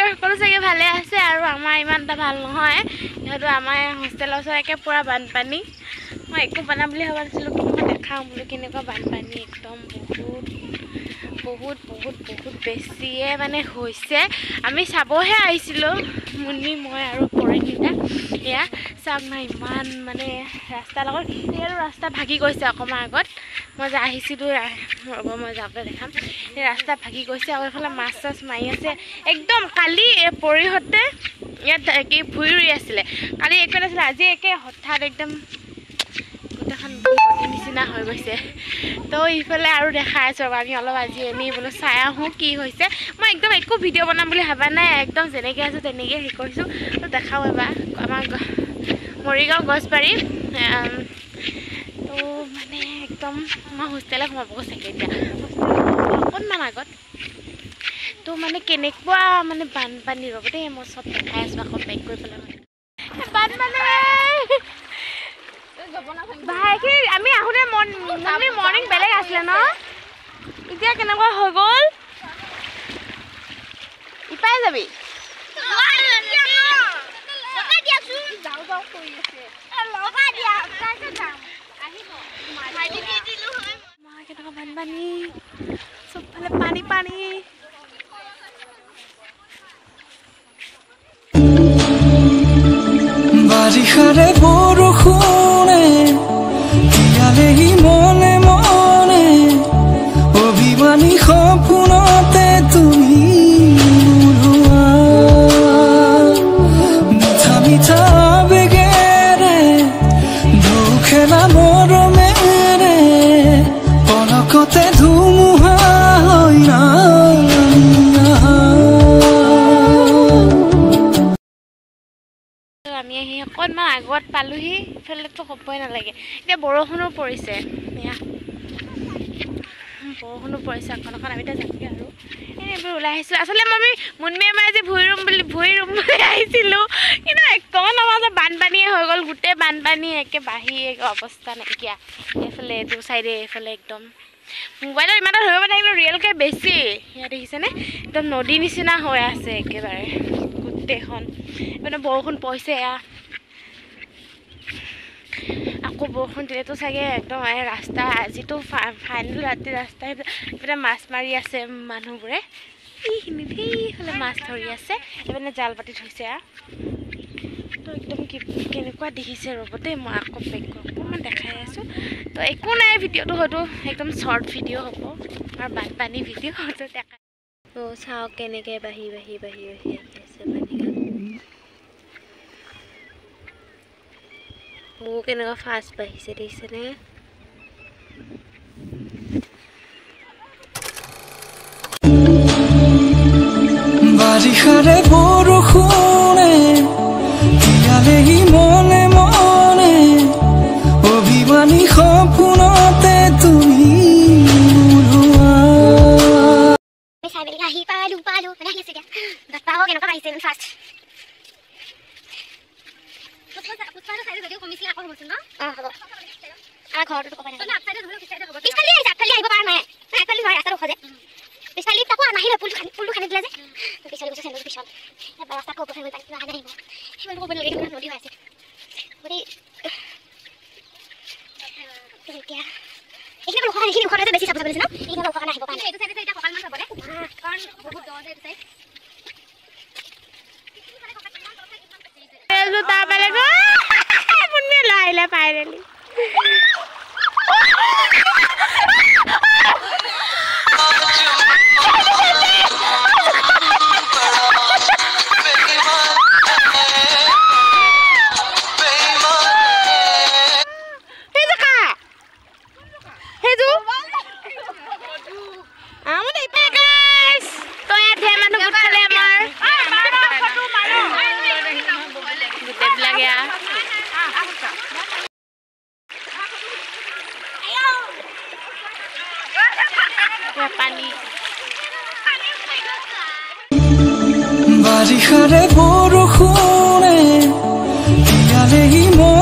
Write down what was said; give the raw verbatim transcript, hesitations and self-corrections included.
সকলো চাগে ভালে আছে আৰু আমাৰ ইমান এটা ভাল নহয় যেহেতু আমাৰ হোষ্টেলৰ ওচৰকে পুৰা বানপানী মই একো বনাম বুলি ভাবা নাছিলোঁ কিন্তু মই দেখাম বোলো কেনেকুৱা বানপানী একদম বহুত বহুত বহুত বহুত বেছিয়ে মানে হৈছে আমি চাবহে আহিছিলোঁ মুন্নি মই আৰু পৰিণীতা এয়া চাওক না ইমান মানে ৰাস্তাৰ লগত আৰু ৰাস্তা ভাগি গৈছে অকণমান আগত মই যে আহিছিলোঁ ৰ'ব মই যাওঁতে দেখাম এই ৰাস্তা ভাগি গৈছে আৰু এইফালে মাছ চাছ মাৰি আছে একদম কালি এই পৰিহঁতে ইয়াত কি ভুই ৰুই আছিলে কালি একো নাছিলে আজি একে হঠাৎ একদম গোটেইখন নিচিনা হৈ গৈছে তো ইফালে আৰু দেখাই আছোঁ ৰ'ব আমি অলপ আজি এনেই বোলো চাই আহোঁ কি হৈছে মই একদম একো ভিডিঅ' বনাম বুলি ভাবা নাই একদম যেনেকৈ আছোঁ তেনেকৈ হেৰি কৰিছোঁ তো দেখাওঁ এবাৰ আমাৰ মৰিগাঁও গছবাৰী তো মানে একদম মই হোষ্টেলত সোমাব চাগে এতিয়া অকণমান আগত তো মানে কেনেকুৱা মানে বানপানী ৰ'ব দেই মই চব দেখাই আছোঁ আকৌ বেক কৰি পেলাই বানপানী ভাইটি আমি আহোঁতে মৰ্ণিং বেলেগ আছিলে ন এতিয়া কেনেকুৱা হৈ গ'ল ইপাই যাবি কেনেকুৱা বানপানী চবফালে পানী পানী বাৰিষাৰে বৰষুণে তিয়ালেহি মনে মনে অভিমানী সপোনতে তুমি উৰুৱা মিঠা মিঠা আবেগেৰে ঢৌ খেলা মৰমেৰে পলকতে ধুমুহা হৈ না আমি আহি অকণমান আগত পালোহি ইফালেতো হ'বই নালাগে এতিয়া বৰষুণো পৰিছে এয়া বৰষুণো পৰিছে অকণ অকণ আমি এতিয়া যামগৈ আৰু এইবোৰ ওলাই আহিছিলোঁ আচলতে মই মুনমিয়ে মই আজি ভুই ৰুম বুলি ভুই ৰুম বুলি আহিছিলোঁ কিন্তু একদম আমাৰ যে বানপানীয়ে হৈ গ'ল গোটেই বানপানী একে বাঢ়ি অৱস্থা নাইকিয়া এইফালে এইটো চাইডে এইফালে একদম মোবাইলত ইমান এটা ধৰিব নাই কিন্তু ৰিয়েলকৈ বেছি ইয়াত দেখিছেনে একদম নদী নিচিনা হৈ আছে একেবাৰে গোটেইখন মানে বৰষুণ পৰিছে এয়া আকৌ বৰষুণ দিলেতো চাগে একদম ৰাস্তা আজিতো ফাইনেল ৰাতি ৰাস্তা এইপিনে মাছ মাৰি আছে মানুহবোৰে এইখিনিত সেইফালে মাছ ধৰি আছে এইপিনে জাল পাতি থৈছে তো একদম কি কেনেকুৱা দেখিছে ৰ'ব দেই মই আকৌ বেক অকণমান দেখাই আছোঁ তো একো নাই ভিডিঅ'টো হয়তো একদম শ্বৰ্ট ভিডিঅ' হ'ব আৰু বানপানী ভিডিঅ' হয়তো দেখা তো চাওক কেনেকৈ বাঢ়ি বাঢ়ি বাঢ়ি বাঢ়ি আহি আছে পানীখন ও কেনেকুৱা ফাষ্ট বাঢ়িছে দেখিছেনে বাৰিষাৰে বৰষুণে তিয়ালেহি মনে মনে অভিমানী সপোনতে তুমি উৰুৱা চাই মেলি আহি পালো পালো মানে আহি আছে এতিয়া বাপ্পাও কেনেকুৱা বাঢ়িছে ফাষ্ট পুষ্পাটো চাইডে যদিও কমিছিলে আকৌ হ'বচোন ন অঁ হ'ব আমাৰ ঘৰটো ক'ব নাই আগফালে ধৰিব পিছফালে হ'ব পিছফালে আহিছে আগফালে আহিব পৰা নাই আগফালে হয় ৰাস্তাটো খোজে পিছফালে তাকো নাহিলে পুলটো খানি পুলটো খানি দিলে যে পিছফালে গৈছে চেণ্ডেলটো পিছত এবাৰ ৰাস্তা ক'ব হৈ গ'ল পানী অহা নাহিব সেইবোৰ ক'ব নদী নদী হৈ আছে গতি এতিয়া এইখিনি ওখ এইখিনি ওখতে বেছি চাব চাব লাগিছে ন এইখিনি ওখ কাৰণে আহিব পৰা নাই এইটো চাইডে এতিয়া কঁকালমান চাবলে কাৰণ বহুত দ যে এইটো চাইড তাৰ পালে মুন্মিয়ে লৈ আহিলে ফাইনেলি বাৰিষাৰে বৰষুণে তিয়ালেহি